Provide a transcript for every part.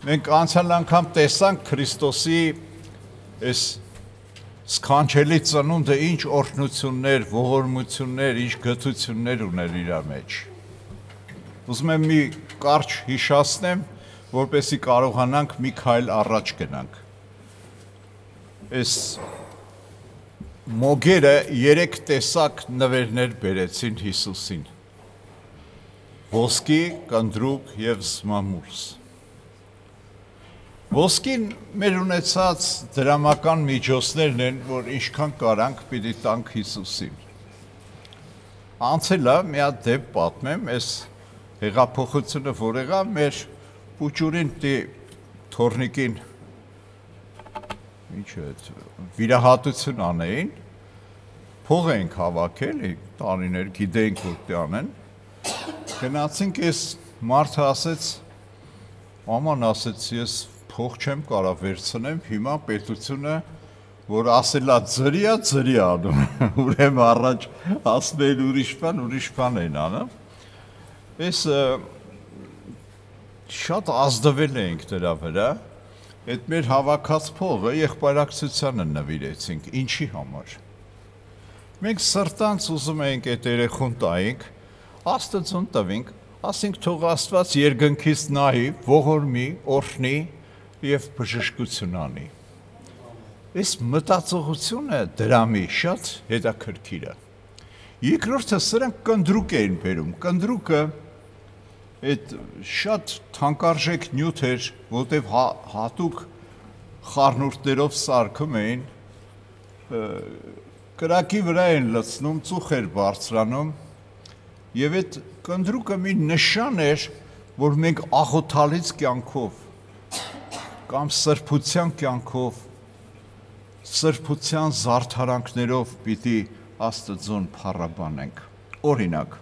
Մենք անցյալ անգամ տեսանք Քրիստոսի այս սքանչելի ծնունդը ինչ օրհնություններ, ողորմություններ, ինչ գթություններ ուներ իր մեջ։ Ուզում եմ մի կարճ հիշացնեմ, որպեսզի կարողանանք մի քայլ առաջ գնանք։ Այս մոգերը 3 տեսակ նվերներ բերեցին Հիսուսին. ոսկի, կնդրուկ եւ զմամուրս։ Ոսկին մեր ունեցած դրամական միջոցներն են, որ ինչքան կարանք պիտի տանք Հիսուսին։ Անցել է մի հատ դեպ պատմեմ, այս հեղափոխությունը որ եղավ, մեր փուճուրին թորնիկին ինչ է, վիրահատություն անեին, փող ենք հավաքել, տարիներ գիտեինք որ դա անեն։ Գնացինք, այս մարդը ասեց, աման ասեց, ես փող չեմ կարող վերցնեմ, հիմա պետությունը, որ ասելա ձրիա անում, ուրեմն առաջ ասնել ուրիշ բան են անում։ Այս շատ ազդվել էինք դրա վրա, այդ մեր հավաքած փողը եղբայրակցությանը նվիրեցինք, ինչի համար։ Մենք սրտանց ուզում էինք այդ երեխուն տայինք, Աստծուն տվինք, ասենք թող Աստված երկնքից նայի, ողորմի, օրհնի եւ բժշկություն անի։ Այս մտածողությունը դրամի շատ հետաքրքիր է։ Երկրորդը սրանք կնդրուկ էին բերում։ Կնդրուկը այդ շատ թանկարժեք նյութ էր, որտեղ հատուկ խառնուրդներով սարքում էին, կրակի վրա են լցնում, ծուխ էր բարձրանում, եւ այդ կնդրուկը մի նշան էր, որ մենք աղոթալից կյանքով կամ սրբության կյանքով, սրբության զարդարանքներով պիտի Աստծուն փառաբանենք։ Օրինակ,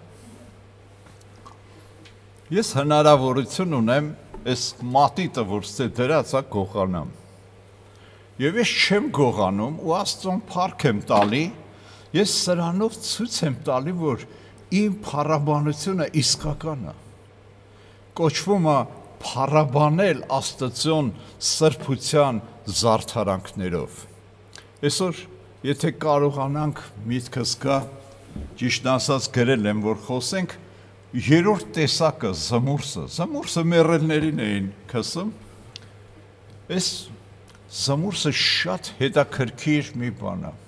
ես հնարավորություն ունեմ այս մատիտը, որ ստե դրած է, գողանամ։ Եվ ես չեմ գողանում ու Աստծուն փառք եմ տալի, ես սրանով ցույց եմ տալի, որ իմ փառաբանությունը իսկական է։ Կոչվում է փառաբանել Աստծուն սրբության զարդարանքներով։ Այսօր, եթե կարողանանք միտքս գա, ճիշտ ասած գրել եմ, որ խոսենք 3-րդ տեսակը զմուրսը մեռելներին էին քսում։ Այս զմուրսը շատ հետաքրքիր մի բան է։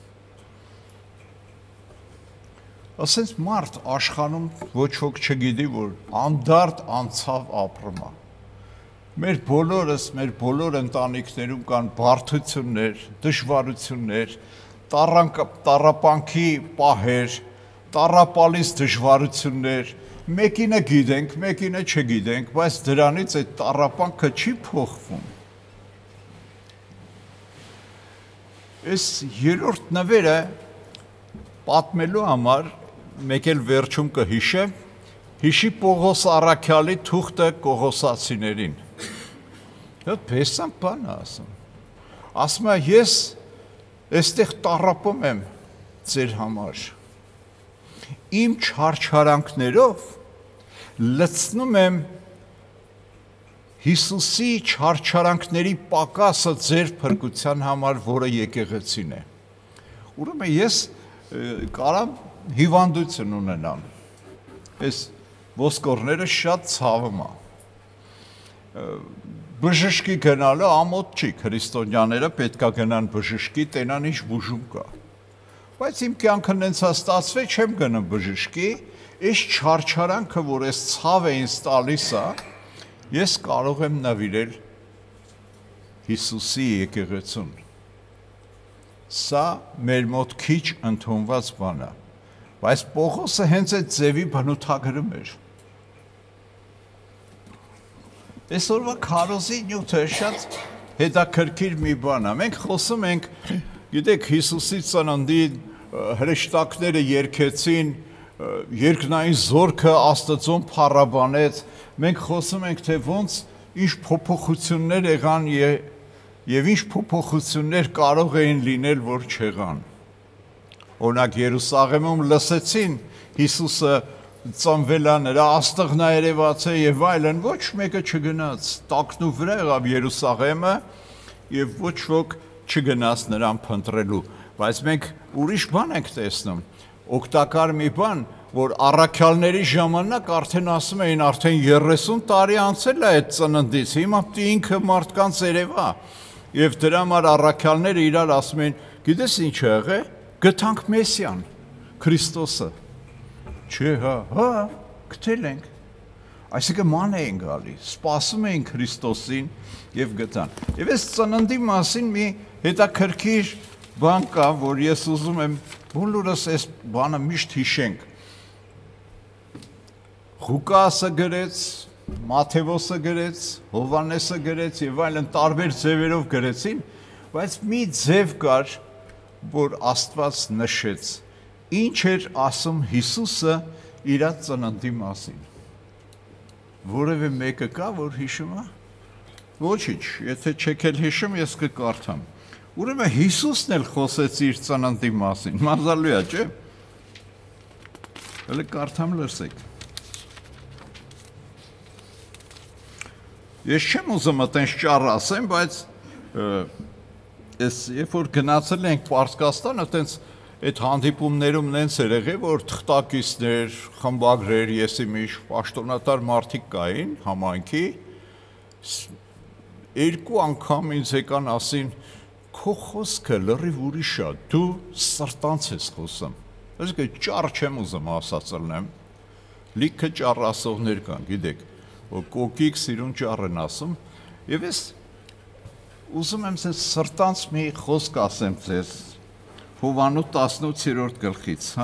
Ասենց մարդ աշխանում ոչ ոք չգիտի, որ անդարդ անցավ ապրում է։ Մեր բոլոր ընտանիքներում կան բարդություններ, դժվարություններ, տառապանքի պահեր, տառապալից դժվարություններ, մեկինը գիտենք, մեկինը չգիտենք, բայց դրանից այդ տառապանքը չի փոխվում։ Այս 3-րդ նվերը պատմելու համար մեկ էլ վերջում կհիշեմ, հիշի Պողոս Առաքյալի թուղթը Կողոսացիներին։ Դա փեսան բան է ասում։ Ասում է, ես այստեղ տառապում եմ ձեր համար։ Իմ չարչարանքներով լցնում եմ Հիսուսի չարչարանքների պակասը ձեր փրկության համար, որը եկեղեցին է։ Ուրեմն ես կարամ հիվանդություն ունենամ։ Այս ոսկորները շատ ցավում է։ Բժշկի գնալը ամոթ չի, քրիստոնյաները պետք է գնան բժշկի, տենան ինչ բուժում կա։ Բայց իմ կյանքը նենց ստացվել, չեմ գնում բժշկի, այս չարչարանքը, որ այս ցավը ինձ տալիս է, ես կարող եմ նվիրել Հիսուսի եկեղեցուն։ Սա մեր մոտ քիչ ընդունված բան է, բայց Պողոսը հենց այդ ձևի բնութագրում էր։ Այսօրվա քարոզի նյութը շատ հետաքրքիր մի բան է։ Մենք խոսում ենք, գիտեք, Հիսուսի ծննդի հրեշտակները երգեցին, երկնային զորքը Աստծուն փառաբանեց։ Մենք խոսում ենք, թե ոնց ինչ փոփոխություններ եղան եւ ինչ փոփոխություններ կարող էին լինել, որ չեղան։ Օրինակ Երուսաղեմում լսեցին Հիսուսը ծնվել է, նրա աստղն է երևաց է եւ այլն, ոչ մեկը չգնաց, տակն ու վրա եղավ Երուսաղեմը եւ ոչ ոք չգնաց նրան փնտրելու, բայց մենք ուրիշ բան ենք տեսնում, օգտակար մի բան, որ առաքյալների ժամանակ արդեն ասում էին, արդեն 30 տարի անցել է այդ ծննդից, հիմա պիտի ինքը մարդկանց երևա եւ դրա համար առաքյալները իրար ասում են, գիտես ինչ է եղել, գտանք Մեսիան, Քրիստոսը, չէ, հա, գտել ենք, այսինքն ման էին գալիս, սպասում էին Քրիստոսին եւ գտան։ Եվ այս ծննդի մասին մի հետաքրքիր բան կա, որ ես ուզում եմ բոլորս այս բանը միշտ հիշենք։ Ղուկասը գրեց, Մաթեոսը գրեց, Հովհաննեսը գրեց եւ այլն տարբեր ձևերով գրեցին, բայց մի ձև կար, որ Աստված նշեց։ Ինչ էր ասում Հիսուսը իր ծննդի մասին։ Որևէ մեկը կա, որ հիշում է։ Ոչինչ, եթե չեք էլ հիշում, ես կկարդամ։ Ուրեմն Հիսուսն էլ խոսեց իր ծննդի մասին։ Մազալույա, չէ՞։ Հələ կարդամ լսեք։ Ես չեմ ուզում այտենց ճառ ասեմ, բայց ես երբ որ գնացել ենք Պարսկաստան, այտենց այդ հանդիպումներում նենց էր եղել, որ թղթակիցներ, խմբագրեր, եսիմիշ, պաշտոնատար մարդիկ կային համայնքի, երկու անգամ ինձ եկան ասին, քո խոսքը լրիվ ուրիշ է, դու սրտանց ես խոսում։ Այսինքն ճառ չեմ ուզում ասած ելնեմ, լիքը ճառ ասողներ կան, գիտեք, որ կոկիկ սիրուն ճառ են ասում, եւ ես ուզում եմ ձեզ սրտանց մի խոսք ասեմ ձեզ, Հովհաննես 18-րդ գլխից, հա։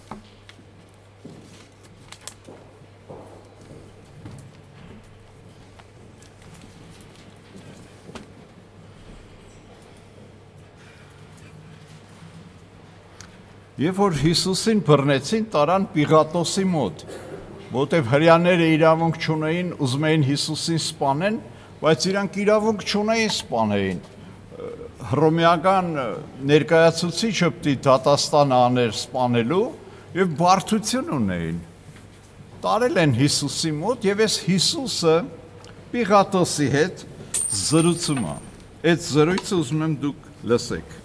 Երբ որ Հիսուսին բռնեցին, տարան Պիղատոսի մոտ, որտեղ հրեաները իրավունք չունեին, ուզում էին Հիսուսին սպանեն, բայց իրանք իրավունք չունեին սպանեին։ Հռոմեական ներկայացուցիչը պիտի դատաստան աներ սպանելու եւ բարդություն ունեին։ Տարել են Հիսուսի մոտ եւ այս Հիսուսը Պիղատոսի հետ զրուցում է։ Այդ զրույցը ուզում եմ դուք լսեք։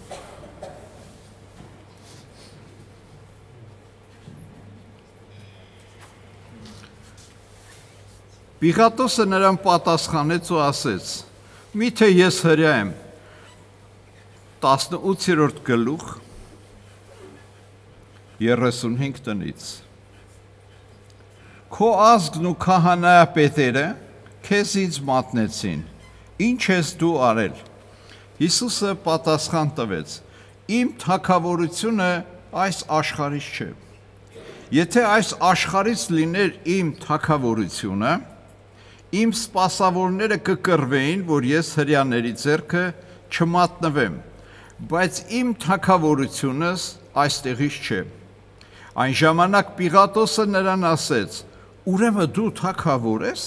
Պիղատոսը նրան պատասխանեց ու ասեց. Միթե ես հրյա եմ 18-րդ գլուխ 35 տնից Քո ազգն ու քահանայապետերը քեզից մատնեցին Ինչ ես դու արել Հիսուսը պատասխան տվեց Իմ թագավորությունը այս աշխարհից չէ Եթե այս աշխարհից լիներ իմ թագավորությունը Իմ սպասավորները կկռվեին, որ ես հրեաների ձեռքը չմատնվեմ, բայց իմ թագավորությունս այստեղից չէ։ Այն ժամանակ Պիղատոսը նրան ասեց. Ուրեմն դու թագավոր ես։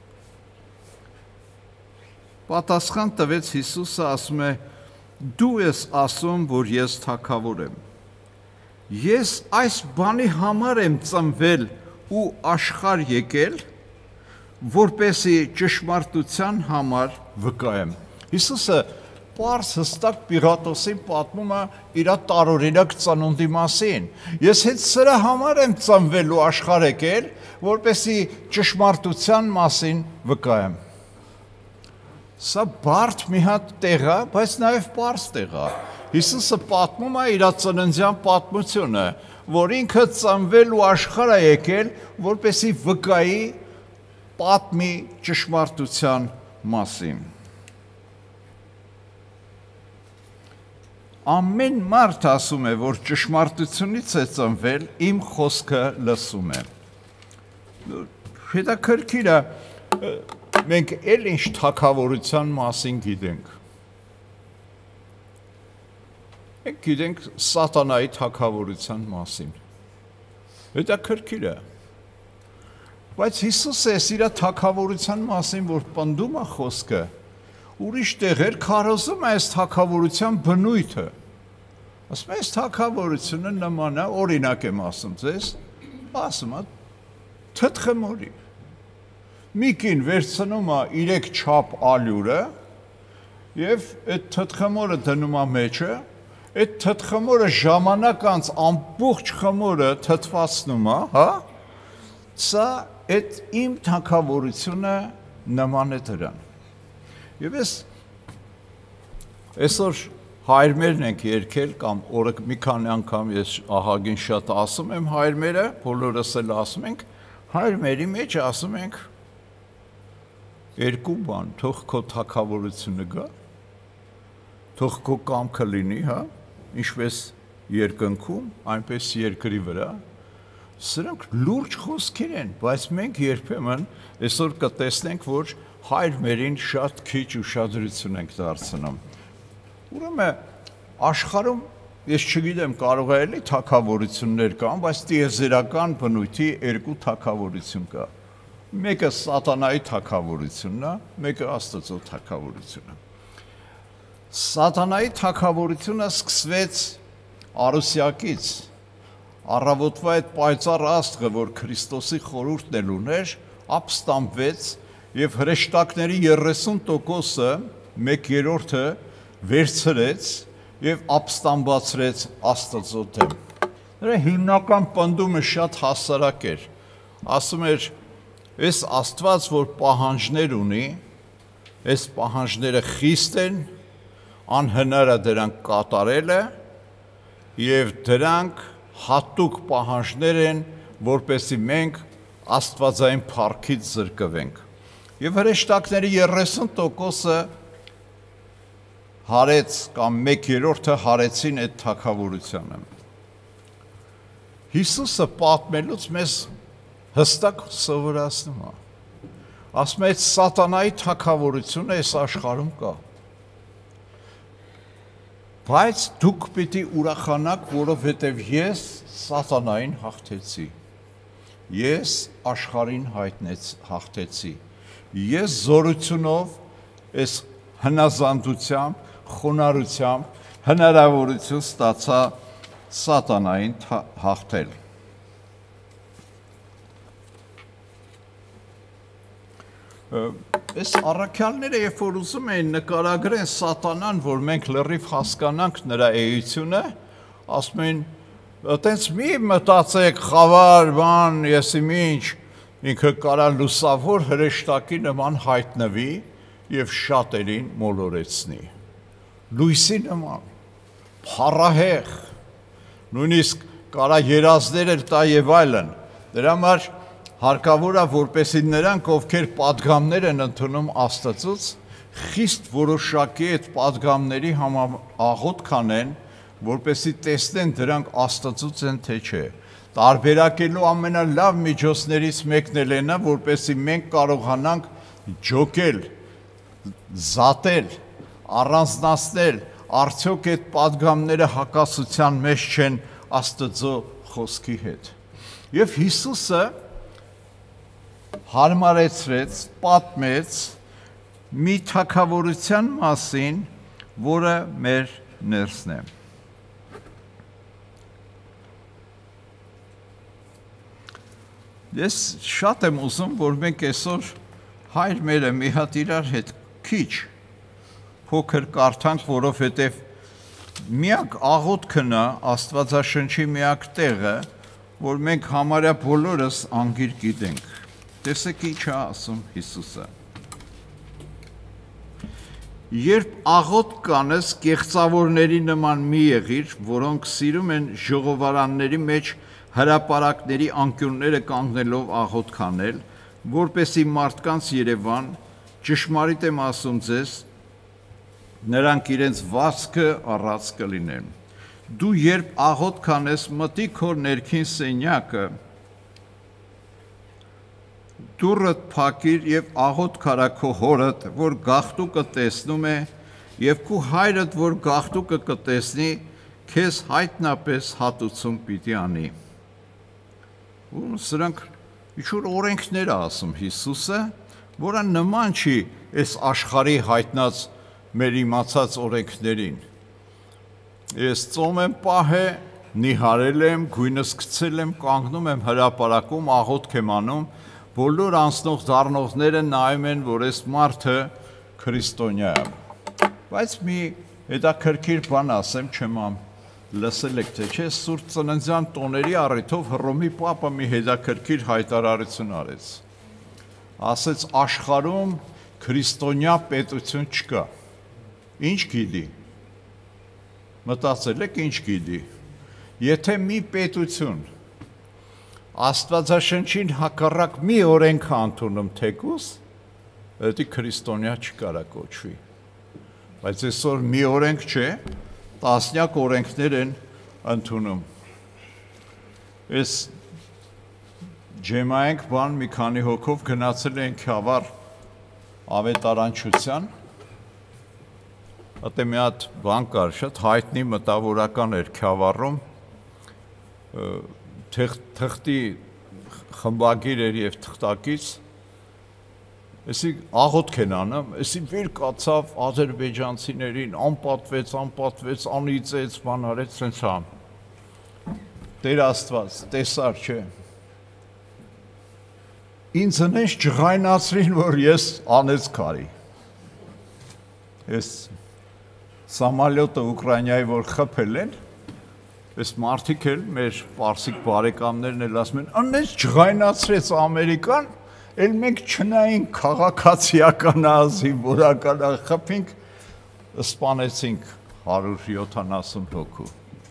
Պատասխան տվեց Հիսուսը ասում է. Դու ես ասում, որ ես թագավոր եմ։ Ես այս բանի համար եմ ծնվել ու աշխարհ եկել, որպեսի ճշմարտության համար վկայեմ։ Հիսուսը պարզ հստակ Պիղատոսին պատմում է իր տարօրինակ ծնունդի մասին։ Ես հետ սրա համար եմ ծնվել ու աշխարհ եկել, որպեսի ճշմարտության մասին վկայեմ։ Սա բարդ մի հատ տեղ է, բայց նաև պարզ տեղ է։ Հիսուսը պատմում է իր ծննդյան պատմությունը, որ ինքը ծնվել ու աշխարհ է եկել, որպեսի վկայի պատմի ճշմարտության մասին։ Ամեն մարդ ասում է, որ ճշմարտությունից է ծնվել, իմ խոսքը լսում է։ Հետաքրքիր է, մենք էլ ինչ թագավորության մասին գիտենք։ Մենք գիտենք սատանայի թագավորության մասին։ Հետաքրքիր է։ Բայց Հիսուսը իր թագավորության մասին, որ պնդում է խոսքը, ուրիշ տեղեր քարոզում է այս թագավորության բնույթը։ Ասում է, այս թագավորությունը նման է, օրինակ եմ ասում ձեզ, ասում է, թթխմորի։ Մի կին վերցնում է 3 չափ ալյուրը եւ այդ թթխմորը դնում է մեջը, այդ թթխմորը ժամանակ անց ամբողջ խմորը թթվածնում է, հա? Սա այդ իմ թագավորությունը նման է դրան։ Եվ այսօր հայրմերն ենք երգել կամ օրը մի քանի անգամ ես ահագին շատ ասում եմ հայրմերը, բոլորս էլ ասում ենք, հայրմերի մեջ ասում ենք երկու բան, թող քո թագավորությունը գա, թող քո կամքը լինի, հա, ինչպես երկնքում, այնպես երկրի վրա։ Սրանք լուրջ խոսքեր են, բայց մենք երբեմն այսօր կտեսնենք, որ հայրմերին շատ քիչ ուշադրություն ենք դարձնում։ Ուրեմն աշխարհում ես չգիտեմ կարող է էլի թագավորություններ կան, բայց տիեզերական բնույթի երկու թագավորություն կա։ Մեկը սատանայի թագավորությունն է, մեկը Աստծո թագավորությունը։ Սատանայի թագավորությունը սկսվեց Արուսյակից։ Առավոտվա այդ պայծառ աստղը, որ Քրիստոսի խորհուրդն էլ ուներ, ապստամբվեց եւ հրեշտակների 30%-ը, 1/3-ը վերցրեց եւ ապստամբացրեց Աստծո դեմ։ Նրա հիմնական պնդումը շատ հասարակ էր։ Ասում էր, այս Աստված, որ պահանջներ ունի, այս պահանջները խիստ են, անհնար է դրանք կատարելը եւ դրանք հատուկ պահանջներ են, որպեսզի մենք աստվածային փառքից զրկվենք։ Եվ հրեշտակների 30%-ը հարեց կամ 1/3-ը հարեցին այդ թագավորությանը։ Հիսուսը պատմելուց մեզ հստակ սովորացնում է։ Ասում է, սատանայի թագավորությունը այս աշխարհում կա։ Բայց դուք պիտի ուրախանաք, որովհետև ես սատանային հաղթեցի։ Ես աշխարհին հաղթեցի։ Ես զորությունով այս հնազանդությամբ, խոնարհությամբ հնարավորություն ստացա սատանային հաղթել։ Այս առաքյալները, երբ որ ուզում էին նկարագրեն սատանան, որ մենք լրիվ հասկանանք նրա էությունը, ասում են, այտենց մի մտածեք, խավար, բան, եսիմինչ, ինքը կարա լուսավոր հրեշտակի նման հայտնվի եւ շատերին մոլորեցնի։ Լույսի նման, փառահեղ, նույնիսկ կարա երազներ էլ տա եւ այլն։ Դրա համար հարկավոր է, որպեսզի նրանք, ովքեր պատգամներ են ընդունում Աստծուց, խիստ որոշակի այդ պատգամների աղոթք անեն, որպեսզի տեսնեն դրանք Աստծուց են թե չէ։ Տարբերակելու ամենալավ միջոցներից մեկն էլ այն է, որպեսզի մենք կարողանանք ջոկել, զատել, առանձնացնել, արդյոք այդ պատգամները հակասության մեջ չեն Աստծո խոսքի հետ։ Եվ Հիսուսը հարմարեցրեց, պատմեց մի թագավորության մասին, որը մեր ներսն է։ Ես շատ եմ ուզում, որ մենք այսօր հայր մերը մի հատ իրար հետ քիչ փոքր կարդանք, որովհետև միակ աղոթքն է Աստվածաշնչի միակ տեղը, որ մենք համարյա բոլորս անգիր գիտենք։ Տեսեք ինչ է ասում Հիսուսը։ Երբ աղոթք կանես, կեղծավորների նման մի եղիր, որոնք սիրում են ժողովարանների մեջ հրապարակների անկյունները կանգնելով աղոթք անել, որպեսզի մարդկանց երևան, ճշմարիտ եմ ասում ձեզ, նրանք իրենց վարձքը առած կլինեն։ Դու երբ աղոթք անես, մտի քո ներքին սենյակը, դուռդ փակիր եւ աղոթք արա քո հորդ, որ գաղտուկը տեսնում է, եւ քո հայրդ, որ գաղտուկը կտեսնի, քեզ հայտնապես հատուցում պիտի անի։ Ու սրանք ինչ-որ օրենքներ է ասում Հիսուսը, որը նման չի այս աշխարհի հայտնած մեր իմացած օրենքներին։ Ես ծոմ եմ պահե, նիհարել եմ, գույնս գցել եմ, կանգնում եմ հրապարակում, աղոթք եմ անում, բոլոր անցնող դառնողները նայում են, որ այս մարդը քրիստոնյա է։ Բայց մի հետաքրքիր բան ասեմ, չեմ լսել եք թե չէ, Սուրբ Ծննդյան տոների առիթով Հռոմի պապը մի հետաքրքիր հայտարարություն արեց։ Ասեց աշխարհում քրիստոնյա պետություն չկա։ Ինչ գիտի։ Մտածել եք ինչ գիտի։ Եթե մի պետություն Աստվածաշնչին հակառակ մի օրենք ընդունում թեկուզ, դա քրիստոնյա չկարա կոչվի։ Բայց այսօր մի օրենք չէ, տասնյակ օրենքներ են ընդունում։ Այս ջեմայենք բան մի քանի հոգով գնացել են Քյավառ ավետարանչության, Ատե մի հատ բան կար, շատ հայտնի մտավորական էր Քյավառում, թղթի խմբագիր էր և թղթակից, էսի աղոթք են անում, էսի վեր կացավ ադրբեջանցիներին, անպատվեց, անիծեց, բան արեց, սենց համ։ Տեր Աստված, տեսար չէ։ Ինձ հնես ջղայնացրին, որ ես անեց կարի։ Ես Սամալյոտը Ուկրաինայի որ խփել են, այս մարդիկ էլ մեր պարսիկ բարեկամներն էլ ասում են, անես ջղայնացրեց Ամերիկան, էլ մենք չնայինք քաղաքացիական զինվորական խփինք, սպանեցինք 170 հոգու։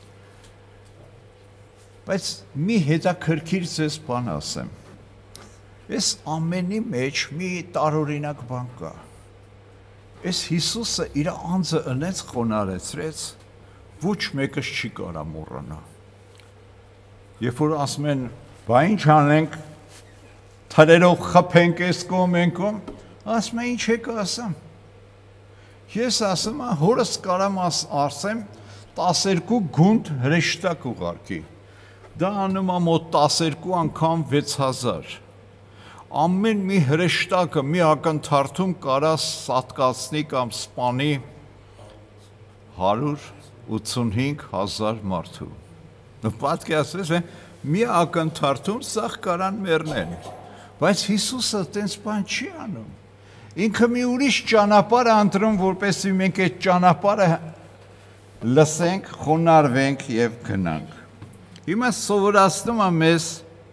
Բայց մի հետաքրքիր ձեզ բան ասեմ, այս ամենի մեջ մի տարօրինակ բան կա։ Այս Հիսուսը իր անձը ընեց խոնարեցրեց, ոչ մեկս չի կարա մոռանա։ Երբ որ ասում են, բա ինչ անենք, թրերով խփենք այս կողմ են կողմ, ասում են ինչ եք ասում։ Ես ասում եմ, հորս կարամ ասեմ 12 գունդ հրեշտակ ուղարկի։ Դա անում է մոտ 12 անգամ 6000։ Ամեն մի հրեշտակը մի ակնթարթում կարա սատկացնի կամ սպանի 185,000 մարդու։ Պատկերացրեք, մի ակնթարթում սաղ կարան մեռնել։ Բայց Հիսուսը տենց բան չի անում։ Ինքը մի ուրիշ ճանապարհ է ընտրում, որպեսզի մենք այդ ճանապարհը լսենք, խոնարհվենք եւ գնանք։ Հիմա սովորացնում եմ մեզ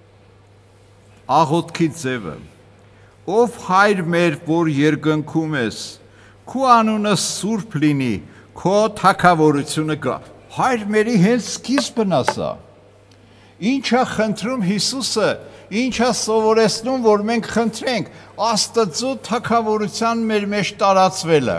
աղոթքի ձևը, ով հայր մեր, որ երկնքում ես, քո անունը սուրբ լինի, քո թագավորությունը գա։ Հայր մերի հենց սկիզբն ասա։ Ինչա խնդրում Հիսուսը, ինչա սովորեցնում, որ մենք խնդրենք Աստծո թագավորության մեր մեջ տարածվելը։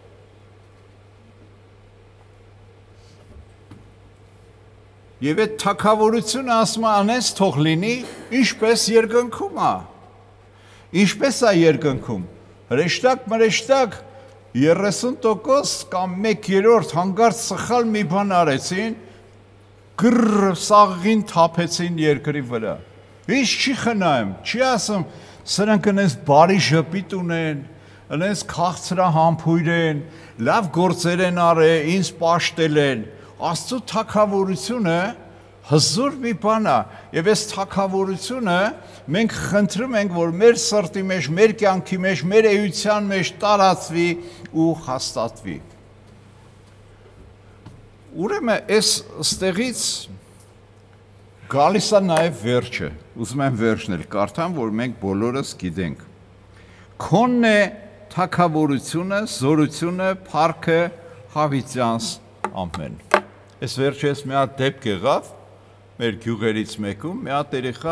Եվ այդ թագավորությունը ասում է անես թող լինի, ինչպես երկնքում է։ Ինչպես է երկնքում։ Հրեշտակ մրեշտակ 30% կամ 1/3 հանգարց սխալ մի բան արեցին, գրր սաղին թափեցին երկրի վրա։ Ինչ չի խնայում, չի ասում, սրանք ընես բարի ժպիտ ունեն, ընես քաղցրահամբույր են, լավ գործեր են արել, ինձ պաշտել են։ Աստծո թագավորությունը հզոր մի բան է, եւ այս թագավորությունը մենք խնդրում ենք, որ մեր սրտի մեջ, մեր կյանքի մեջ, մեր էության մեջ տարածվի ու հաստատվի։ Ուրեմն այս ստեղից գալիս է նաեւ վերջը։ Ուզում եմ վերջն էլ կարդամ, որ մենք բոլորս գիտենք։ Քոնն է թագավորությունը, զորությունը, փառքը հավիտյանս ամեն։ Այս վերջը մի հատ դեպք եղավ մեր գյուղերից մեկում, մի հատ երեխա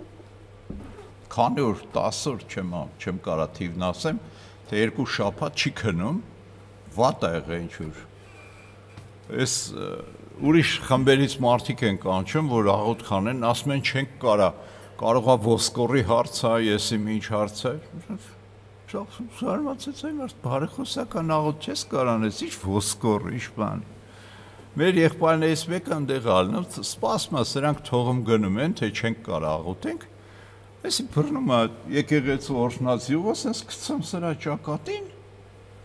քանի օր 10 օր չեմ կարա թիվն ասեմ, թե 2 շաբաթ չի քնում, վատ է եղել ինչ որ։ Այս ուրիշ խմբերից մարդիկ են կանչում, որ աղոթք անեն, ասում են չենք կարա, կարող է ոսկորի հարց է, եսի ինչ հարց է։ Զարմացած եմ, բարեխոսական աղոթք չես կարանես, ինչ ոսկոր, ինչ բան։ Մեր եղբայրներից մեկը ընդեղ ալնում, սպասում է, սրանք թողում գնում են, թե չենք կարա աղոթենք։ Էսի բռնում է եկեղեցու օրհնածյուղը, ասես գցում սրա ճակատին,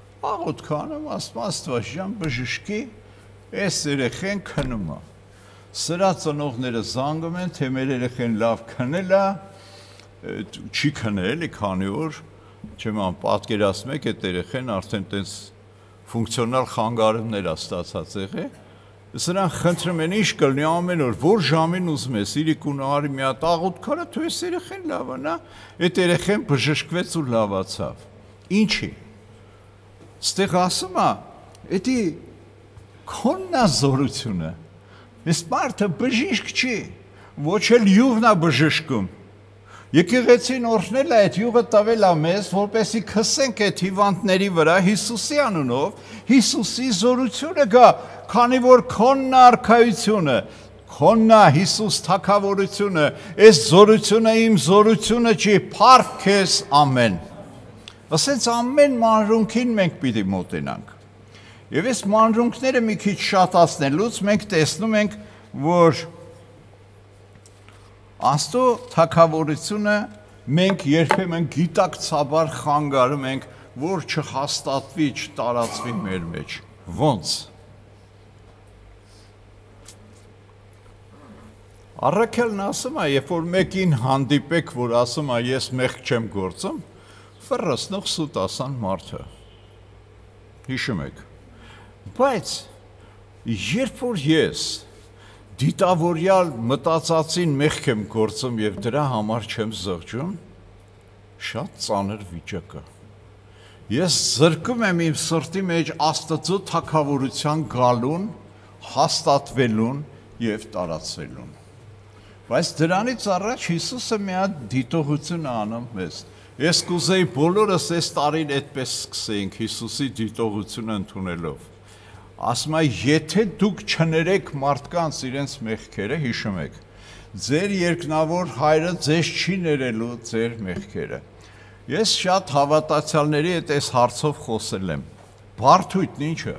աղոթք անում, ասում Աստված ջան բժշկի, այս երեխեն քնում է։ Սրա ծնողները զանգում են, թե մեր երեխեն լավ քնել է, չի քնել էլի քանի օր, չեմ պատկերացնում եք այդ երեխեն արդեն տենց ֆունկցիոնալ խանգարումներ է ստացած եղել։ Սրան խնդրում են ինչ կլինի ամեն օր, որ ժամին ուզում ես, իրիկունը արի մի հատ աղոտ քարա, թող էս երեխեն լավ է, նա այդ երեխեն բժշկվեց ու լավացավ։ Ինչի։ Ստեղ ասում է, էդի քոննա զորությունը։ Այս մարդը բժիշկ չի, ոչ էլ յուղն է բժշկում։ Եկեղեցին օրհնել է այդ յուղը տվել է մեզ, որպեսզի քսենք այդ հիվանդների վրա Հիսուսի անունով, Հիսուսի զորությունը գա, քանի որ քոնն արքայությունը, քոնն է Հիսուս թագավորությունը, այս զորությունը իմ զորությունը չի, փառք քեզ ամեն։ Ասենց ամեն մանրունքին մենք պիտի մոտենանք։ Եվ այս մանրունքները մի քիչ շատացնելուց մենք տեսնում ենք, որ Աստծո թագավորությունը մենք երբեմն գիտակցաբար խանգարում ենք, որ չհաստատվի, չտարածվի մեր մեջ։ Ոնց։ Առաքելն ասում է, երբ որ մեկին հանդիպեք, որ ասում է, ես մեղք չեմ գործում, ֆռռացնող սուտ ասան մարդը։ Հիշում եք։ Բայց երբ որ ես դիտավորյալ մտածածին մեղք եմ գործում եւ դրա համար չեմ զղջում, շատ ծանր վիճակ է։ Ես զրկում եմ իմ սրտի մեջ Աստծո թագավորության գալուն, հաստատվելուն եւ տարածվելուն։ Բայց դրանից առաջ Հիսուսը մի հատ դիտողություն անում մեզ։ Ես կուզեի բոլորս այս տարին այդպես սկսեինք Հիսուսի դիտողությունը ընդունելով։ Ասում է, եթե դուք չներեք մարդկանց իրենց մեղքերը, հիշում եք, ձեր երկնավոր հայրը ձեզ չի ներելու ձեր մեղքերը։ Ես շատ հավատացյալների հետ այս հարցով խոսել եմ։ Բարդույթն ինչը։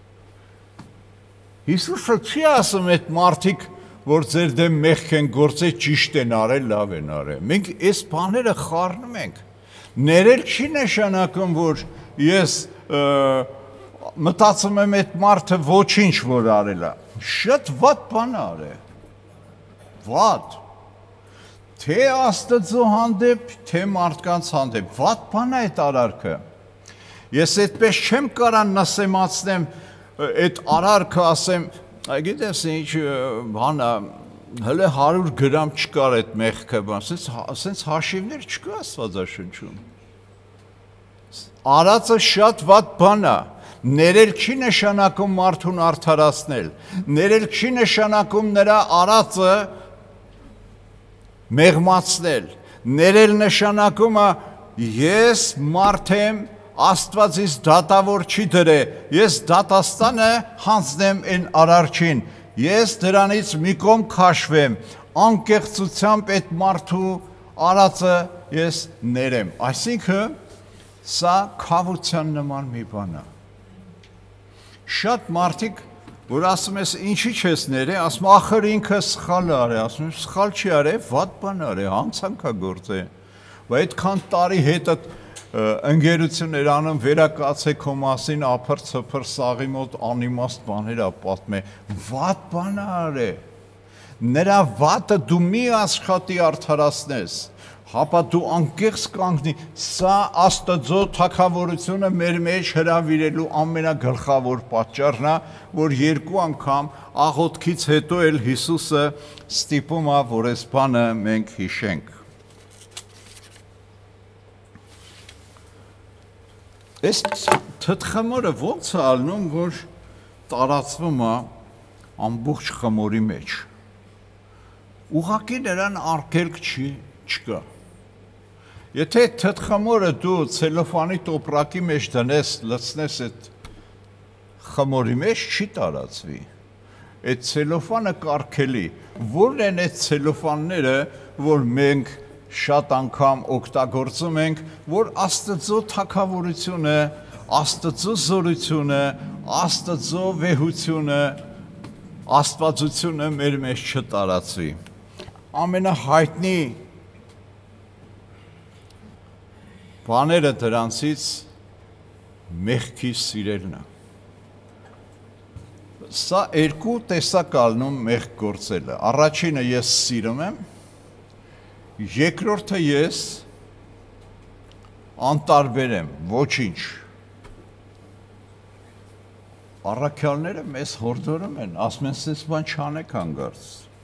Հիսուսը չի ասում այդ մարդիկ, որ ձեր դեմ մեղք են գործել, ճիշտ են արել, լավ են արել։ Մենք այս բաները խառնում ենք։ Ներել չի նշանակում, որ ես մտածում եմ այդ մարդը ոչինչ որ արել է, շատ վատ բան արել, վատ, թե Աստծո հանդեպ, թե մարդկանց հանդեպ, վատ բան է այդ արարքը, ես այդպես չեմ կարա նսեմացնեմ այդ արարքը ասեմ, գիտես ինչ բան է, հələ 100 գրամ չկար այդ մեղքը, ասենց հաշիվներ չկա Աստվածաշնչում, արածը շատ վատ բան է, ներել չի նշանակում մարդուն արդարացնել, ներել չի նշանակում նրա արածը մեղմացնել, ներել նշանակում է ես մարդ եմ, Աստված ինձ դատավոր չի դրե, ես դատաստանը հանձնեմ այն արարչին, ես դրանից մի կողմ քաշվեմ, անկեղծությամբ այդ մարդու արածը ես ներեմ, այսինքն սա քավության նման մի բան է։ Շատ մարդիկ, որ ասում ես ինչի չես ներե, ասում ախր ինքը սխալ արե, ասում եմ սխալ չի արե, վատ բան արե, հանցանք է գործե, բայց այդքան տարի հետը ընկերություններ անում վերակացե քո մասին ափր-ցփր սաղի մոտ անիմաստ բաներ է պատմել, վատ բան արե, նրա վատը դու մի աշխատի արդարացնես, հապա դու անկեղծ կանգնի, սա Աստծո թագավորությունը մեր մեջ հրավիրելու ամենագլխավոր պատճառն է, որ 2 անգամ աղոթքից հետո էլ Հիսուսը ստիպում է, որ այս բանը մենք հիշենք։ Այս թթխմորը ոնց է ալնում, որ տարածվում է ամբողջ խմորի մեջ։ Ուղղակի նրան արգելք չկա։ Եթե թթխմորը դու ցելոֆանի տոպրակի մեջ դնես, լցնես այդ խմորի մեջ, չի տարածվի։ Այդ ցելոֆանը կարգելի, որն են այդ ցելոֆանները, որ մենք շատ անգամ օգտագործում ենք, որ Աստծո թագավորությունը, Աստծո զորությունը, Աստծո վեհությունը, աստվածությունը մեր մեջ չտարածվի։ Ամենահայտնի բաները դրանցից մեղքի սիրելն է։ Սա երկու տեսակ ալնում մեղք գործելը։ Առաջինը ես սիրում եմ, երկրորդը ես անտարբեր եմ, ոչինչ։ Առաքյալները մեզ հորդորում են, ասում են, «Սես բան չանեք հանգարց»։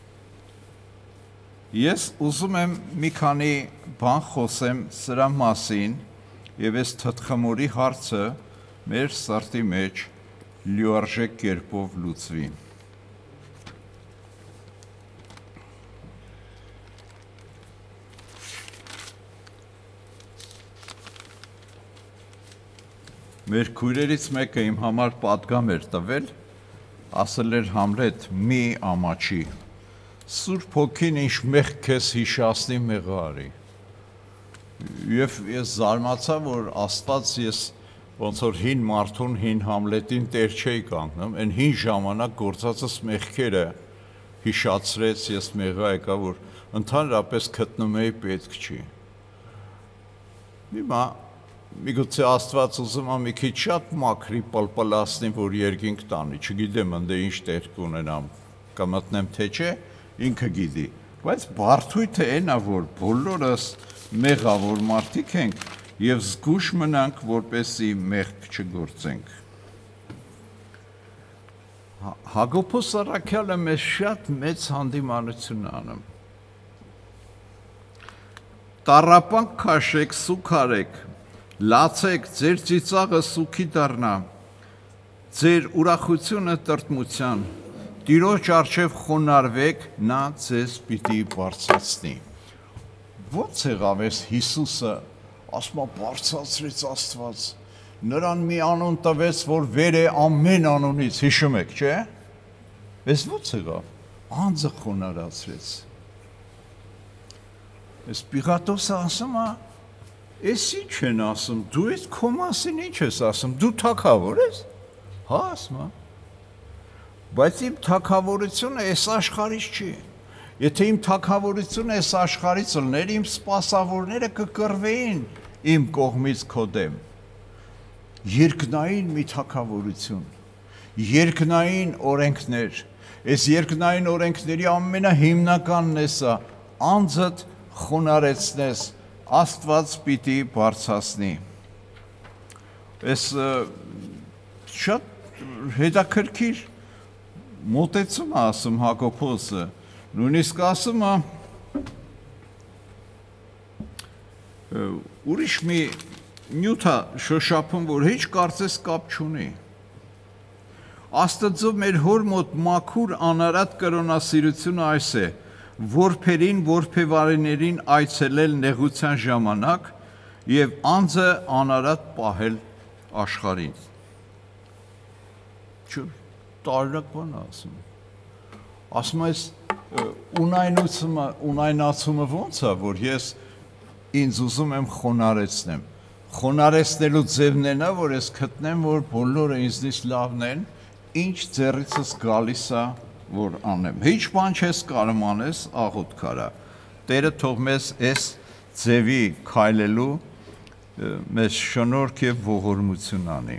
Ես ուզում եմ մի քանի բան խոսեմ սրա մասին եւ այս թթխմորի հարցը մեր սրտի մեջ լիարժեք կերպով լուծվի։ Մեր քույրերից մեկը իմ համար պատգամ էր տվել, ասել էր Համլետ, մի ամաչի, Սուրբ Հոգին ինչ մեղք քեզ հիշացնի մեղա արի։ Եվ ես զարմացա, որ Աստված ես ոնց որ հին մարդուն, հին Համլետին տեր չէի կանգնում, այն հին ժամանակ գործածս մեղքերը հիշացրեց, ես մեղա եկա, որ ընդհանրապես գտնում էի պետք չի։ Հիմա միգուցե Աստված ուզում է մի քիչ շատ մաքրի պլպլացնի, որ երկինք տանի, չգիտեմ ընդ ինչ տեղ կունենամ, կմտնեմ թե չէ, ինքը գիտի, բայց բարդույթը այն է, որ բոլորս մեղավոր մարդիկ ենք եւ զգուշ մնանք, որպեսզի մեղք չգործենք։ Հակոբոս առաքյալը մեզ շատ մեծ հանդիմանություն անում։ Տառապանք քաշեք, սուք արեք, լացեք, ձեր ծիծաղը սուքի դառնա, ձեր ուրախությունը տրտմության, Տիրոջ առջև խոնարհվեք, նա ձեզ պիտի բարձրացնի։ Ո՞նց եղավ այս Հիսուսը, ասում է բարձրացրեց Աստված, նրան մի անուն տվեց, որ վեր է ամեն անունից, հիշում եք, չէ՞։ Այս ո՞նց եղավ, անձը խոնարհացրեց։ Այս Պիղատոսը ասում է, «Էս ինչ են ասում, դու ես քո մասին ինչ ես ասում, դու թագավոր ես»։ Հա, ասում է։ Բայց իմ թագավորությունը այս աշխարհից չի։ Եթե իմ թագավորությունը այս աշխարհից լիներ, իմ սպասավորները կկռվեին իմ կողմից քո դեմ։ Երկնային մի թագավորություն, երկնային օրենքներ, այս երկնային օրենքների ամենահիմնականն է սա, անձդ խոնարհեցնես, Աստված պիտի բարձրացնի։ Այս շատ հետաքրքիր մոտեցում է ասում Հակոբոսը, նույնիսկ ասում է ուրիշ մի նյութ է շոշափում, որ հեչ կարծես կապ չունի։ Աստծո մեր հոր մոտ մաքուր անարատ կրոնասիրությունը այս է, որբերին, որբևարիներին այցելել նեղության ժամանակ եւ անձը անարատ պահել աշխարհին։ Չէ, տարօրինակ բան ասում։ Ասում ես ունայնացումը ո՞նց է, որ ես ինձ ուզում եմ խոնարհեցնեմ։ Խոնարհեցնելու ձևն է նա, որ ես գտնեմ, որ բոլորը ինձնից լավն են, ինչ ձեռիցս գալիս է որ անեմ։ Հիչ բան չես կարող անես, աղոտ քարա։ Տերը թող մեզ այս ձևի քայլելու մեզ շնորհք եւ ողորմություն անի։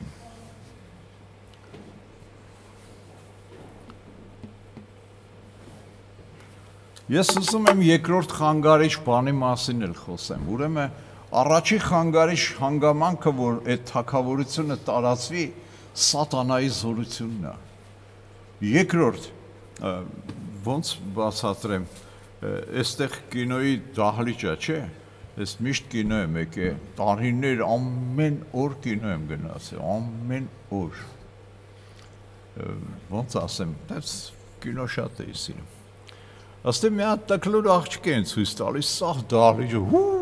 Ես ուզում եմ երկրորդ խանգարիչ բանի մասին էլ խոսեմ։ Ուրեմն առաջի խանգարիչ հանգամանքը, որ այդ թագավորությունը տարածվի, սատանայի զորությունն է։ Երկրորդ ոնց բացատրեմ, այստեղ կինոյի դահլիճ է, չէ՞։ Ես միշտ կինո եմ եկել, տարիներ ամեն օր կինո եմ գնացել, ամեն օր։ Ոնց ասեմ, դες կինո շատ էի սիրում։ Աստե մի հատ տկլոր աղջիկ են ցույց տալիս, սաղ դահլիճը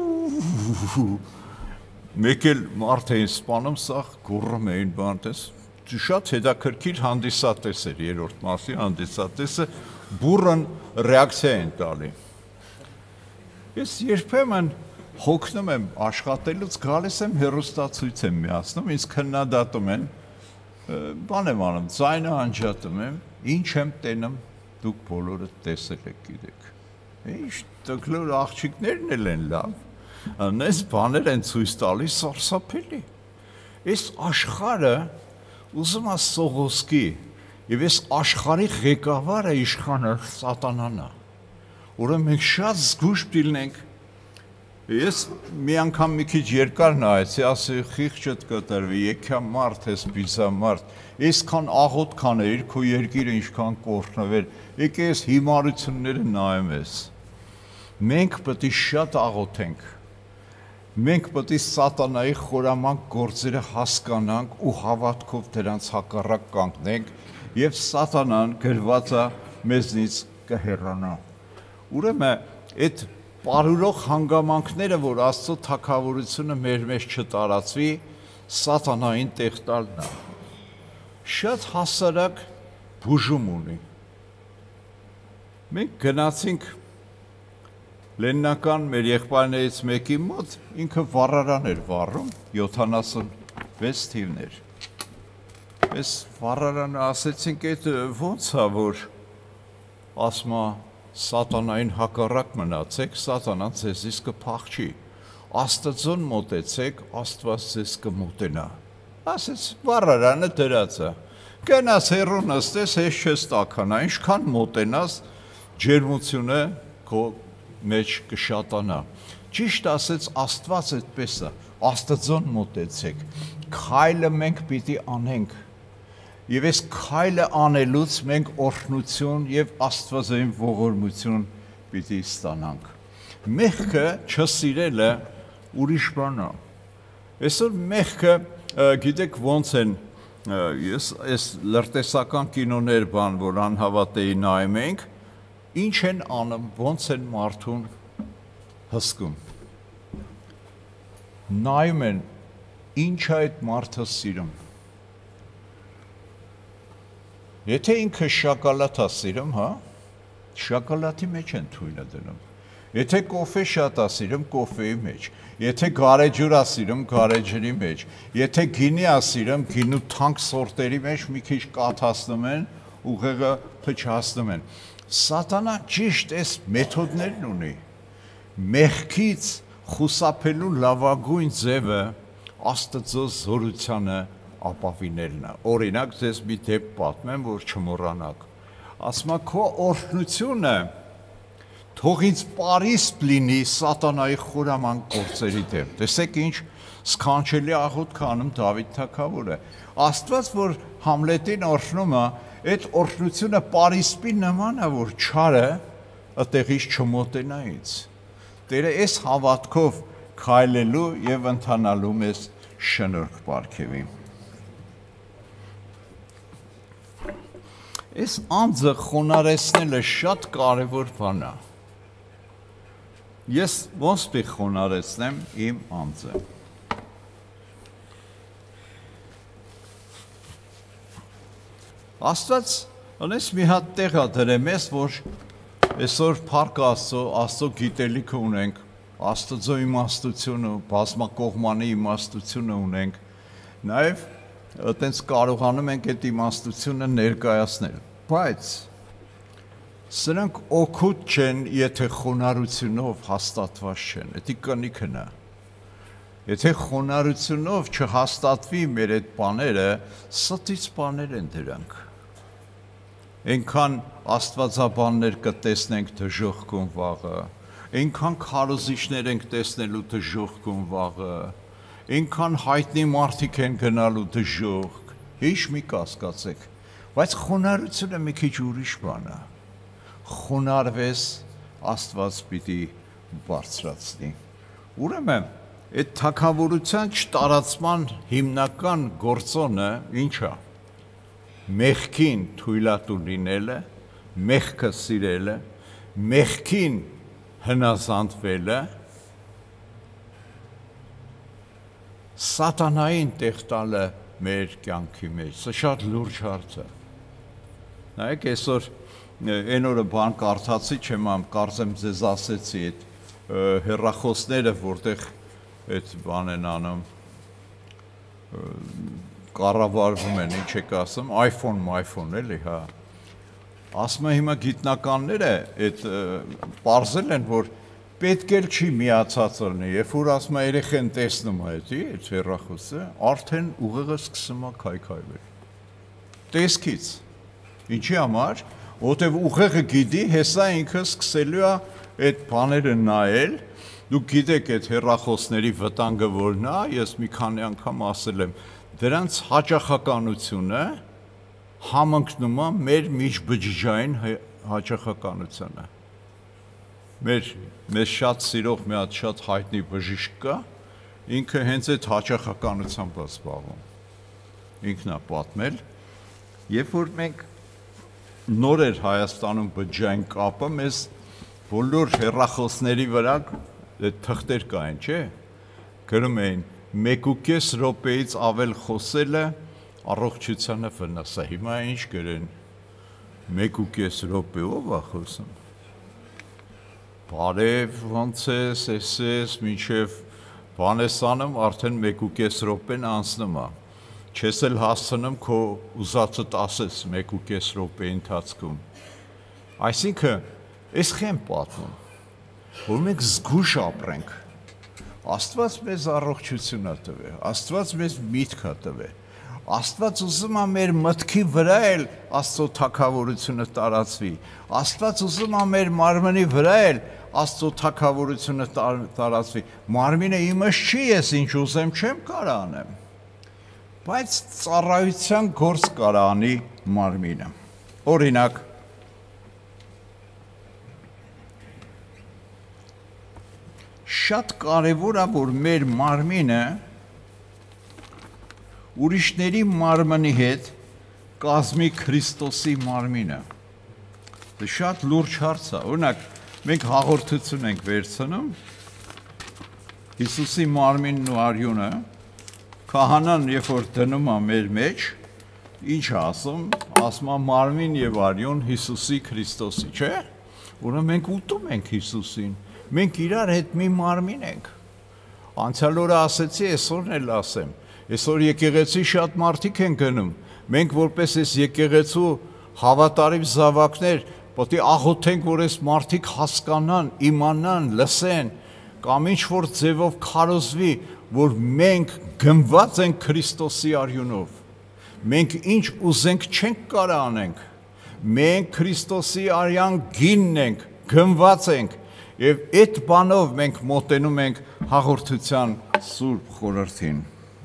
մեկ էլ մարդ էին սպանում, սաղ գոռում էին բան, տես շատ հետաքրքիր հանդիսատես էր, երրորդ մասի հանդիսատեսը բուրըն ռեակցիա են տալի։ Ես երբեմն հոգնում եմ աշխատելուց, գալիս եմ հեռուստացույց եմ միացնում, ինձ քննադատում են, բան եմ անում, ձայնը անջատում եմ, ինչ եմ տենում, դուք բոլորը տեսել եք գիտեք։ Ինչ տկլոր աղջիկներն էլ են լավ, այս բաներ են ցույց տալիս, սարսափելի։ Այս աշխարհը ուզում է սողոսկի, Եվ այս աշխարհի ղեկավարը իշխանը սատանան է։ Ուրեմն մենք շատ զգույշ դիլնենք։ Ես մի անգամ մի քիչ երկար նայեցի, ասի խիղճդ կտրվի, եկա մարդ ես բիզա մարդ, այսքան աղոտ կաներ, քո երկիրը ինչքան կորտնվել, եկե ես հիմարությունները նայեմ ես։ Մենք պետք է շատ աղոթենք։ Մենք պետք է սատանայի խորամանկ գործերը հասկանանք ու հավատքով դրանց հակառակ կանգնենք, եւ սատանան գրված է մեզնից կհեռանա։ Ուրեմն այդ պարուրող հանգամանքները, որ Աստծո թագավորությունը մեր մեջ չտարածվի, սատանային տեղ տալն է։ Շատ հասարակ բուժում ունի։ Մենք գնացինք Լեննական մեր եղբայրներից մեկի մոտ, ինքը վառարան էր վառում, 76 թիվներ։ Այս վառարանը ասեցինք, այդ ոնց է, որ ասմա սատանային հակառակ մնացեք, սատանան ձեզից կփախչի, Աստծուն մոտեցեք, Աստված ձեզ կմոտենա։ Ասեց, վառարանը դրած է, գնաց հեռու նստես, հեչ չես տաքանա, ինչքան մոտենաս, ջերմությունը քո մեջ կշատանա։ Ճիշտ ասեց Աստված այդպես է, Աստծուն մոտեցեք, քայլը մենք պիտի անենք, եւ այս քայլը անելուց մենք օրհնություն եւ աստվածային ողորմություն պիտի ստանանք։ Մեղքը չսիրելը ուրիշ բան է։ Այսօր մեղքը, գիտեք ոնց են, ես այս լրտեսական կինոներ բան, որ անհավատեի նայում ենք, ինչ են անում, ոնց են մարդուն հսկում։ Նայում են, ինչ է այդ մարդը սիրում։ Եթե ինքը շոկոլադ է սիրում, հա, շոկոլադի մեջ են թույլը դնում։ Եթե կոֆե շատ է սիրում, կոֆեի մեջ։ Եթե գարեջուր է սիրում, գարեջրի մեջ։ Եթե գինի է սիրում, գինու թանկ սորտերի մեջ մի քիչ կաթացնում են, ուղեղը փչացնում են։ Սատանա ճիշտ այս մեթոդներն ունի։ Մեղքից խուսափելու լավագույն ձևը Աստծո զորությանը ապավինելն է։ Օրինակ, ձեզ մի դեպք պատմեմ, որ չմոռանաք։ Ասма քո օրհնությունը թող ինձ պարիսպ լինի սատանայի խորամանկ գործերի դեմ։ Տեսեք ինչ սքանչելի աղոթք անում Դավիթ թագավորը։ Աստված, որ Համլետին օրհնում է, այդ օրհնությունը պարիսպի նման է, որ չարը այդտեղից չմոտենա ինձ։ Տերը այս հավատքով քայլելու եւ ընթանալու մեզ շնորհք պարգևի։ Այս անձը խոնարհեցնելը շատ կարևոր բան է։ Ես ոնց պիտի խոնարհեցնեմ իմ անձը։ Աստված անես մի հատ տեղ է դրել մեզ, որ այսօր փառք Աստծո, Աստծո գիտելիքը ունենք, Աստծո իմաստությունը, բազմակողմանի իմաստությունը ունենք, նաև այտենց կարողանում ենք այդ իմաստությունը ներկայացնել, բայց սրանք օգուտ չեն, եթե խոնարհությունով հաստատված չեն, դա կնիքն է։ Եթե խոնարհությունով չհաստատվի մեր այդ բաները, ստից բաներ են դրանք։ Այնքան աստվածաբաններ կտեսնենք դժոխքում վաղը, այնքան քարոզիչներ ենք տեսնելու դժոխքում վաղը, այնքան հայտնի մարդիկ են գնալու դժոխք, հիշ մի կասկածեք, բայց խոնարհությունը մի քիչ ուրիշ բան է։ Խոնարհվես, Աստված պիտի բարձրացնի։ Ուրեմն, այդ թագավորության չտարածման հիմնական գործոնը ինչ է։ Մեղքին թույլատու լինելը, մեղքը սիրելը, մեղքին հնազանդվելը, սատանային տեղ տալը մեր կյանքի մեջ, սա շատ լուրջ հարց է։ Նայեք, այսօր այն օրը բան կարդացի, չեմ կարծեմ ձեզ ասեցի, այդ հեռախոսները, որտեղ այդ բան են անում, կառավարվում են, ինչ եք ասում, iPhone, էլի, հա։ Ասում եմ հիմա գիտնականները այդ պարզել են, որ պետք էլ չի միացած լինի, երբ որ ասում է երեխեն տեսնում է այդ հեռախոսը, արդեն ուղեղը սկսում է քայքայվել։ Տեսքից, Ինչի համար, որտեվ ուղեղը գիտի, հեսա ինքը սկսելու է այդ բաները նայել, դուք գիտեք այդ հեռախոսների վտանգը որն է, ես մի քանի անգամ ասել եմ, դրանց հաճախականությունը համընկնում է մեր միջբջջային հաճախականությանը։ Մեր շատ սիրող մի հատ շատ հայտնի բժիշկ կա, ինքը հենց այդ հաճախականությամբ է զբաղվում։ Ինքն է պատմել, երբ որ մենք նոր էր Հայաստանում բջջային կապը, մեզ բոլոր հեռախոսների վրա այդ թղթեր կային, չէ՞։ Գրում էին 1.5 րոպեից ավել խոսելը առողջությանը վնաս է։ Հիմա ինչ գրեն 1.5 րոպեով է խոսում։ Բարև, ոնց ես, ես մինչև բանես անում արդեն 1.5 րոպեն անցնում է։ Չես էլ հասցնում քո ուզածդ ասես 1.5 րոպեի ընթացքում։ Այսինքն, ես խեմ պատմում, որ մենք զգուշ ապրենք։ Աստված մեզ առողջություն է տվել, Աստված մեզ միտք է տվել։ Աստված ուզում է մեր մտքի վրա էլ Աստծո թագավորությունը տարածվի։ Աստված ուզում է մեր մարմնի վրա էլ Աստծո թագավորությունը տարածվի։ Մարմինը իմս չի, ես ինչ ուզեմ չեմ կարող անեմ։ Բայց ծառայության գործ կարող անի մարմինը։ Օրինակ, շատ կարևոր է, որ մեր մարմինը ուրիշների մարմնի հետ կազմի Քրիստոսի մարմինը։ Դա շատ լուրջ հարց է։ Օրինակ, մենք հաղորդություն ենք վերցնում Հիսուսի մարմինն ու արյունը, քահանան երբ որ դնում է մեր մեջ, ինչ ասում, ասում է մարմին եւ արյուն Հիսուսի Քրիստոսի, չէ՞։ Ուրեմն մենք ուտում ենք Հիսուսին, մենք իրար հետ մի մարմին ենք։ Անցյալ օրը ասեցի, այսօրն էլ ասեմ, այսօր եկեղեցի շատ մարդիկ են գնում, մենք որպես այս եկեղեցու հավատարիմ զավակներ պետք է աղոթենք, որ այս մարդիկ հասկանան, իմանան, լսեն, կամ ինչ-որ ձևով քարոզվի, որ մենք գնված ենք Քրիստոսի արյունով։ Մենք ինչ ուզենք չենք կարող անենք։ Մենք Քրիստոսի արյան գինն ենք, գնված ենք, եւ այդ բանով մենք մոտենում ենք հաղորդության Սուրբ խորհրդին։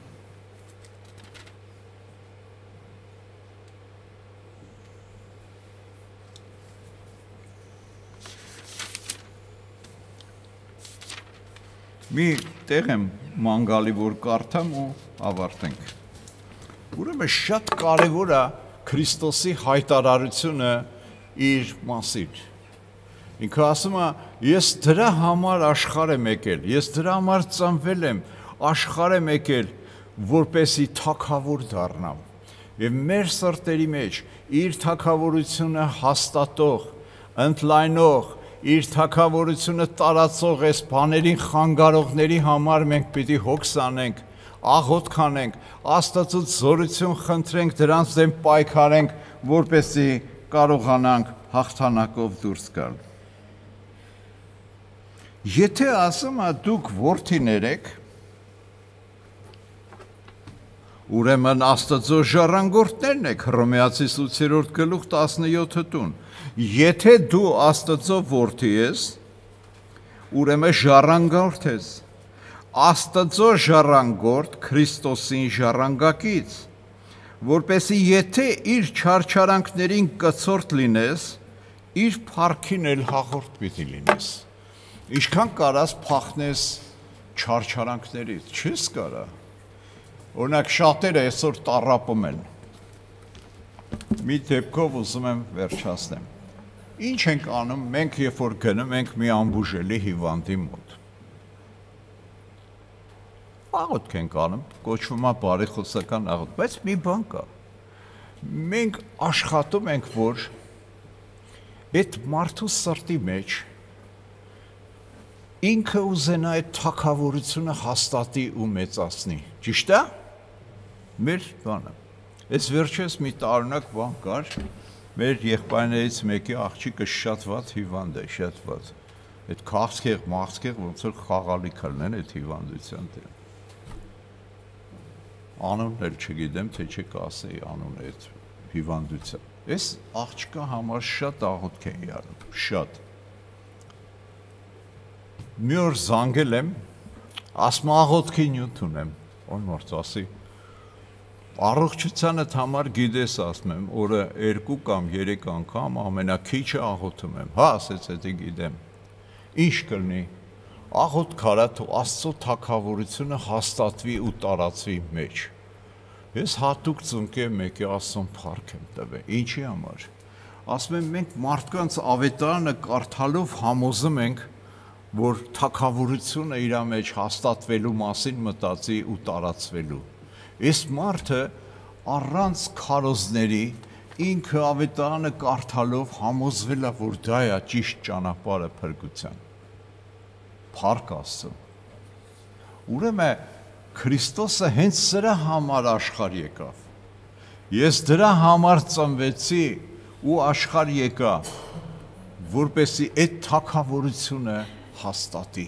Մի տեղ եմ ման գալի, որ կարդամ ու ավարտենք։ Ուրեմն շատ կարևոր է Քրիստոսի հայտարարությունը իր մասին։ Ինքը ասում է, ես դրա համար աշխարհ եմ եկել, ես դրա համար ծնվել եմ, աշխարհ եմ եկել, որպեսզի թագավոր դառնամ։ Եվ մեր սրտերի մեջ իր թագավորությունը հաստատող, ընդլայնող, իր թագավորությունը տարածող այս բաներին խանգարողների համար մենք պիտի հոգս անենք, աղոթք անենք, Աստծուց զորություն խնդրենք, դրանց դեմ պայքարենք, որպեսզի կարողանանք հաղթանակով դուրս գալ։ Եթե ասում է դուք որդիներ եք, ուրեմն Աստծո ժառանգորդներն եք, Հռոմեացիս 8-րդ գլուխ 17 տուն։ Եթե դու Աստծո որդի ես, ուրեմն ժառանգորդ ես, Աստծո ժառանգորդ Քրիստոսին ժառանգակից, որպեսզի եթե իր չարչարանքներին կցորդ լինես, իր փառքին էլ հաղորդ պիտի լինես։ Ինչքան կարաս փախնես չարչարանքներից, չես կարա։ Օրինակ շատերը այսօր տառապում են։ Մի դեպքով ուզում եմ վերջացնեմ։ Ինչ ենք անում, մենք երբ որ գնում ենք մի անբուժելի հիվանդի մոտ։ Աղոթք ենք անում, կոչվում է բարեխոսական աղոթք, բայց մի բան կա։ Մենք աշխատում ենք, որ այդ մարդու սրտի մեջ ինքը ուզենա այդ թագավորությունը հաստատի ու մեծացնի։ Ճիշտ է։ Մեր բանը։ Այս վերջերս մի տարօրինակ բան կար, մեր եղբայրներից մեկի աղջիկը շատ վատ հիվանդ է, շատ վատ։ Այդ քաղցկեղ, ոնց որ խաղալիք ալնեն այդ հիվանդության դեմ։ Անունն էլ չգիտեմ, թե չեք ասեի անունը այդ հիվանդության։ Այս աղջկա համար շատ աղոթք էի արել, շատ։ Մի օր զանգել եմ, ասում աղոթքի նյութ ունեմ, ոնց ասի, առողջությանդ համար գիտես, ասում եմ, օրը 2 կամ 3 անգամ ամենակիչը աղոթում եմ, հա, ասեց, էդի գիտեմ, ինչ կլինի, աղոթք արա, թող Աստծո թագավորությունը հաստատվի ու տարածվի մեջ։ Ես հատուկ ծնկի մեկի Աստծուն փառք եմ տվել, ինչի համար։ Ասում եմ, մենք մարդկանց ավետարանը կարդալով համոզում ենք, որ թագավորությունը իր մեջ հաստատվելու մասին մտածի ու տարածվելու։ Այս մարդը առանց քարոզների ինքը ավետարանը կարդալով համոզվել է, որ դա է ճիշտ ճանապարհը փրկության։ Փառք Աստծո։ Ուրեմն Քրիստոսը հենց սրա համար աշխարհ եկավ։ Ես դրա համար ծնվեցի ու աշխարհ եկա, որպեսզի այդ թագավորությունը հաստատի։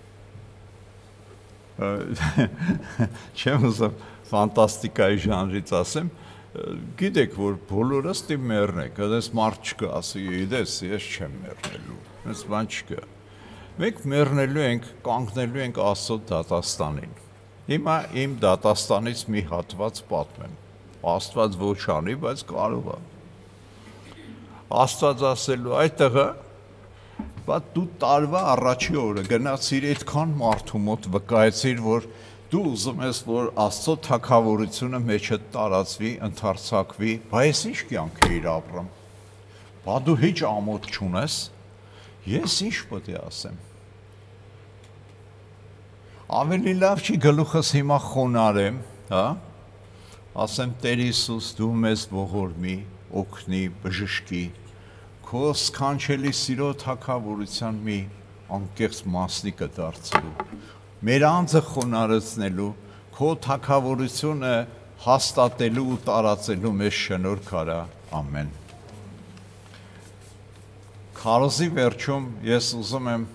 Չեմ ուզում ֆանտաստիկայի ժանրից ասեմ, գիտեք, որ բոլորս դի մեռնենք, այդպես մարդ չկա, ասի, իդես, ես չեմ մեռնելու, այս բան չկա։ Մենք մեռնելու ենք, կանգնելու ենք Աստծո դատաստանին։ Հիմա իմ դատաստանից մի հատված պատմեմ։ Աստված ոչ անի, բայց կարող է։ Աստված ասելու այդտեղը, բայց դու տարվա առաջի օրը գնացիր այդքան մարդու մոտ վկայեցիր, որ դու ուզում ես, որ Աստծո թագավորությունը մեջը տարածվի, ընդարձակվի, բայց ինչ կյանք էիր ապրում։ Բա դու հիչ ամոթ չունես, ես ինչ պետք է ասեմ։ Ավելի լավ չի գլուխս հիմա խոնարեմ, հա? Ասեմ Տեր Հիսուս, դու մեզ ողորմի, օգնի, բժշկի, քո սքանչելի սիրո թագավորության մի անկեղծ մասնիկը դարձելու, մեր անձը խոնարհեցնելու, քո թագավորությունը հաստատելու ու տարածելու մեզ շնորհք արա, ամեն։ Քարոզի վերջում ես ուզում եմ,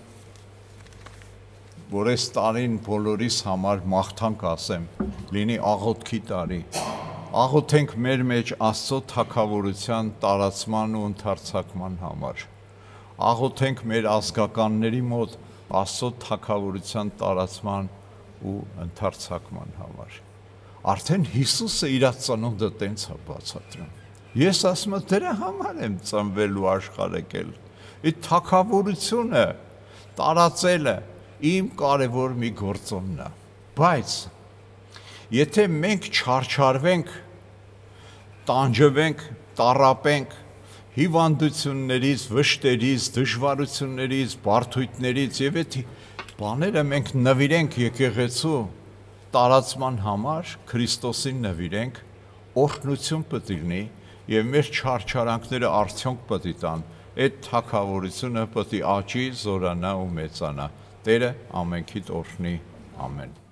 որ այս տարին բոլորիս համար մաղթանք ասեմ, լինի աղոթքի տարի, աղոթենք մեր մեջ Աստծո թագավորության տարածման ու ընդարձակման համար, աղոթենք մեր ազգականների մոտ Աստծո թագավորության տարածման ու ընդարձակման համար։ Արդեն Հիսուսը իր ծնունդը տենց է բացատրում։ Ես ասում եմ, դրա համար եմ ծնվել ու աշխարհ եկել։ Այդ թագավորությունը տարածելը իմ կարևոր մի գործոնն է, բայց եթե մենք չարչարվենք, տանջվենք, տառապենք հիվանդություններից, վշտերից, դժվարություններից, բարդույթներից եւ այդ բաները մենք նվիրենք եկեղեցու տարածման համար, Քրիստոսին նվիրենք, օրհնություն պետք է լինի եւ մեր չարչարանքները արդյունք պետք է տան, այդ թագավորությունը պետք է աճի, զորանա ու մեծանա։ Տերը ամենքիդ օրհնի, ամեն։